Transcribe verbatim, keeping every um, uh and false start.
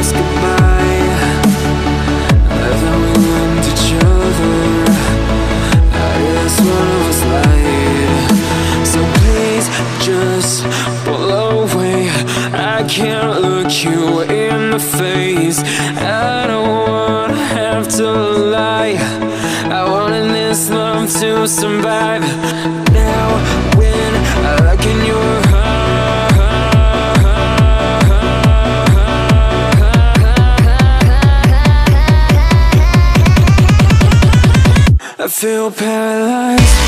us goodbye, then we end each other. I guess one of us lied. So please just pull away. I can't look you in the face. I don't wanna have to lie. I wanted this love to survive. Now when I look in your heart, I feel paralyzed.